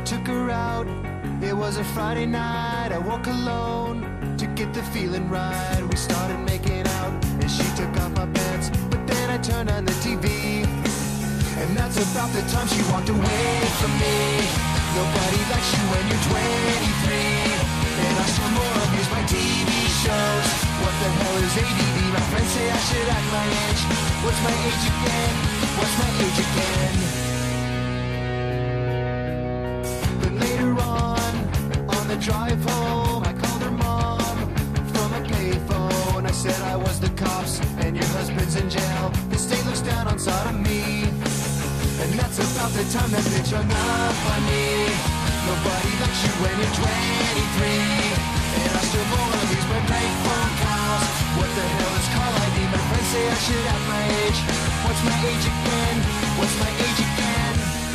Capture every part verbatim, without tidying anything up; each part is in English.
took her out. It was a Friday night, I woke alone to get the feeling right. We started making out and she took off my pants, but then I turned on the T V, and that's about the time she walked away from me. Nobody likes you when you're twenty-three, and I still more abuse my T V shows. What the hell is A D D? My friends say I should act my age. What's my age again? What's my age again? But later on, on the drive home, I called her mom from a payphone. I said I was the cops and your husband's in jail. The state looks down on sodomy, and that's about the time that bitch hung up on me. Nobody likes you when you're twenty-three, and I still wanna use my bank phone calls. What the hell is call I D? My friends say I should act my age. What's my age again? What's my age again?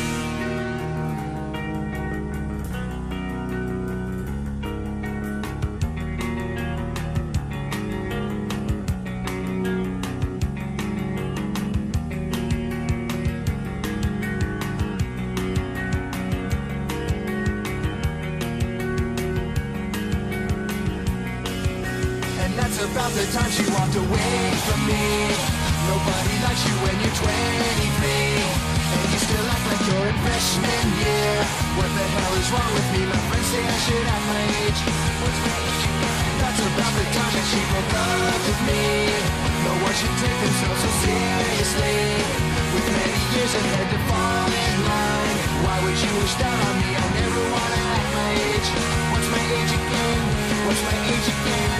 About the time she walked away from me. Nobody likes you when you're twenty-three, and you still act like you're in freshman year. What the hell is wrong with me? My friends say I should act my age. What's my age again? That's about the time that she broke up with me. No one should take themselves so seriously, with many years ahead to fall in line. Why would you wish down on me? I never wanna act my age. What's my age again? What's my age again?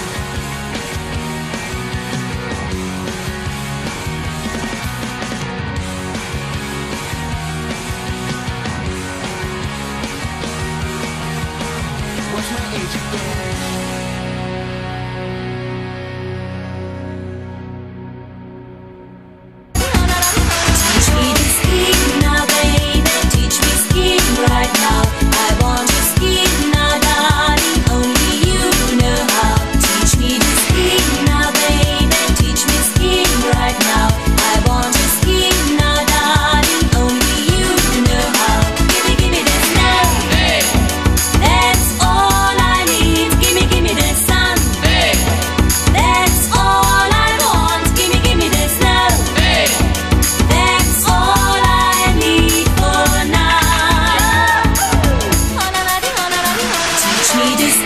What's my age again? Teach me to ski now, baby. Teach me skiing right now. I want to ski now, darling. Only you know how. Teach me to ski now, baby. Teach me skiing right now. I want to ski now, darling. Only you know how. Give me, give me the snow. Hey. That's all I need. Give me, give me the sun. Hey. That's all I want. Give me, give me the snow. Hey. That's all I need for now. Teach me to